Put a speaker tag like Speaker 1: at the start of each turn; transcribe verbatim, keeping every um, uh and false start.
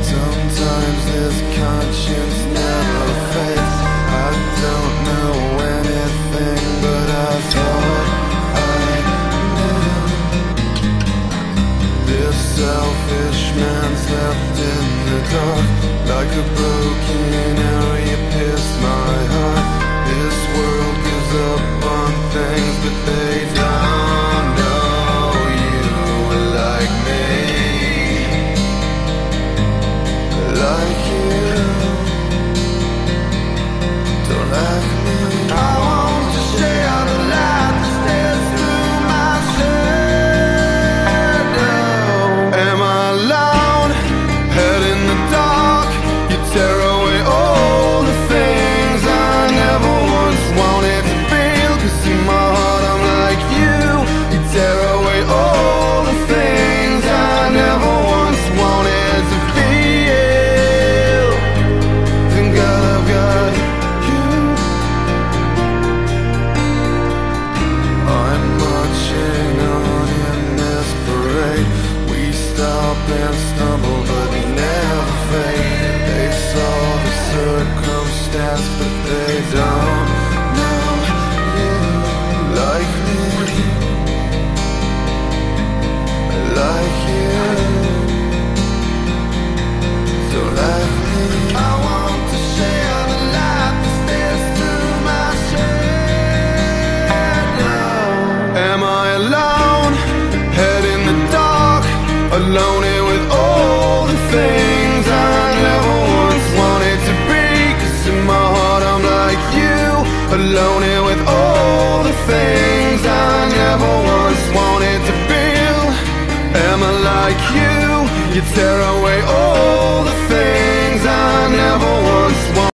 Speaker 1: Sometimes this conscience never fades. I don't know anything, but I thought I knew. This selfish man's left in the dark, like a broken arrow pierced my heart. This world gives up on things, but they don't know you like me. Like you, don't like me. I want to share the light that stares through my shadow. Am I alone? Head in the dark. You tear away all the things I never once wanted to feel. 'Cause in my heart I'm like you. You tear away all the things I never once wanted to feel. And stumble, but they never fade. They saw the circumstance, but they don't know you like me. Like you, don't like me. I want to share the light that stares through my shadow. Am I alone? Head in the dark, alone with all the things I never once wanted to be. 'Cause in my heart I'm like you, alone here with all the things I never once wanted to feel. Am I like you? You tear away all the